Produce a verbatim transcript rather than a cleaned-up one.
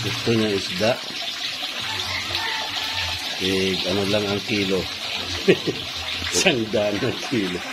Gusto niya isda. Eh, ano lang ang kilo. Isang daan ang kilo.